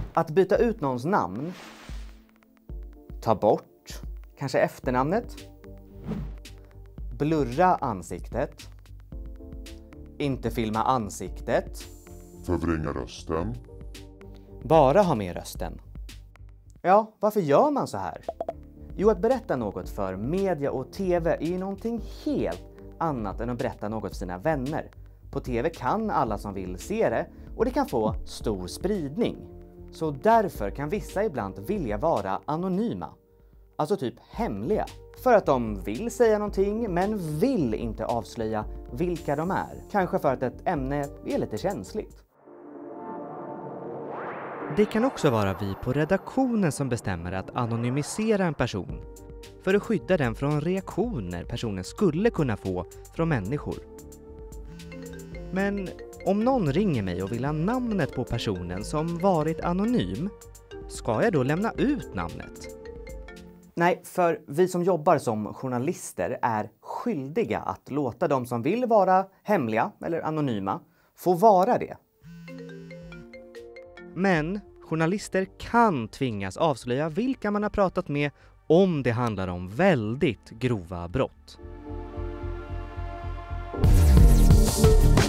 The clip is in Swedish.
Att byta ut någons namn, ta bort kanske efternamnet, blurra ansiktet, inte filma ansiktet, förvränga rösten, bara ha med rösten. Ja, varför gör man så här? Jo, att berätta något för media och tv är ju någonting helt annat än att berätta något för sina vänner. På tv kan alla som vill se det och det kan få stor spridning. Så därför kan vissa ibland vilja vara anonyma. Alltså typ hemliga. För att de vill säga någonting men vill inte avslöja vilka de är. Kanske för att ett ämne är lite känsligt. Det kan också vara vi på redaktionen som bestämmer att anonymisera en person för att skydda den från reaktioner personen skulle kunna få från människor. Men om någon ringer mig och vill ha namnet på personen som varit anonym, ska jag då lämna ut namnet? Nej, för vi som jobbar som journalister är skyldiga att låta de som vill vara hemliga eller anonyma få vara det. Men journalister kan tvingas avslöja vilka man har pratat med om det handlar om väldigt grova brott.